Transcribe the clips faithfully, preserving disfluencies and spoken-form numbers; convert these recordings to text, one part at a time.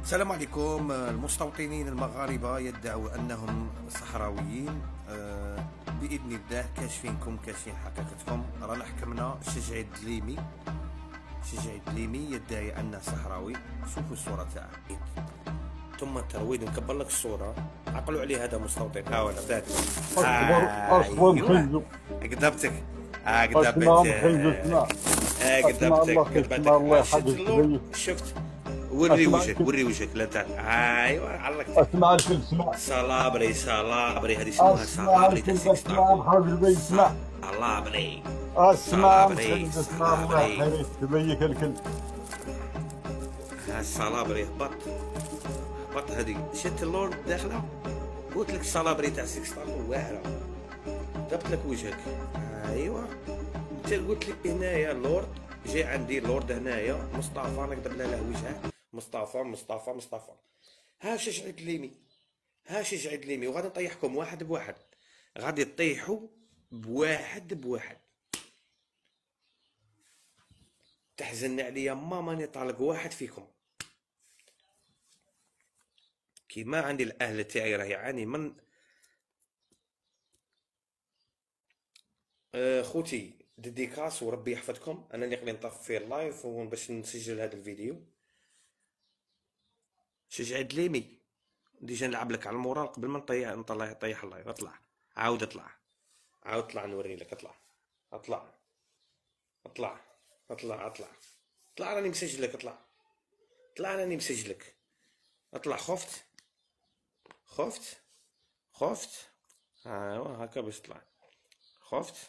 السلام عليكم. المستوطنين المغاربة يدعوا أنهم صحراويين. آه، بإذن الله كاشفينكم كاشفين حقيقتكم. رانا حكمنا شجع الدليمي شجع الدليمي يدعي أنه صحراوي. شوفوا الصورة تاعه ثم الترويض. نكبر لك الصورة، عقلوا عليه هذا مستوطن. ها ولا ذاك اصبر اصبر خنزو قدبتك. ها اسمع خنزو قدبتك. اسمع ها اسمع الله قدبتك اسمع الله قدبتك. شفت يحفظك اللون؟ تبيك شفت؟ وري اسمع وجهك وري وجهك. لا تعال. ايوا عرقت. اسمع الكل اسمع صلابري صلابري هذه اسمها اسمع صلابري الكل تاع اسمع مخرج البيت اسمع صلابري اسمع صلابري خنزو اسمع الله صلابري. يحفظك تبيك الكل ها الصلابري هبط هبط. هذه شفت اللورد داخله. قلت لك الصلابري تاع سيكستار واعره. ضبط لك وجهك. ايوا انت قلت لي هنايا اللورد جاي عندي اللورد هنايا مصطفى. نقدر له وجهه مصطفى مصطفى مصطفى. ها شجع الدليمي ها شجع الدليمي. وغادي نطيحكم واحد بواحد. غادي تطيحوا بواحد بواحد. تحزن عليا ما ماني طالق واحد فيكم. كيما عندي الاهل تاعي راه يعاني من آه خوتي ديديكاس وربي يحفظكم. انا اللي قبل نطفي اللايف باش نسجل هذا الفيديو. شجع الدليمي ديجا نلعب لك على المورال قبل ما نطيح نطلع نطيح اللايف. اطلع عاود اطلع عاود اطلع نوري لك. اطلع اطلع اطلع اطلع اطلع اطلع راني مسجلك. اطلع اطلع راني مسجلك. اطلع. خفت خفت خفت. ايوا هكا باش تطلع. خفت.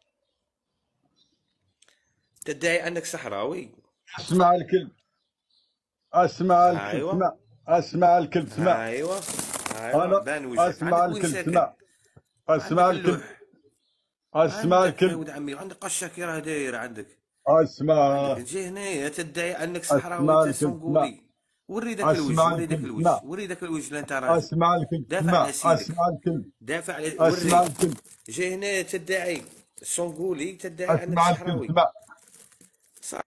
تدعي انك صحراوي. اسمع الكل اسمع الكل ايوا اسمع اسمع الكل اسمع ايوا ايوا انا بان وجهك. اسمع عندك وين الكل ساكن؟ اسمع اسمع عندك الكل اللوح. اسمع عندك يا الكل ولد عمي. عندك قشك راه دايره. عندك اسمع عندك تجي هنايا تدعي انك صحراوي اسمع انت الكل اسمع سنغولي. وري ذاك الوجه اسمع وري ذاك الكل الوجه اسمع وري ذاك الوجه اللي انت راجل. اسمع الكل دافع اسمع على سيدك. اسمع الكل دافع على اسمع وري. الكل جاي هنا تدعي سونغولي تدعي انك اسمع الكل صحراوي. اسمع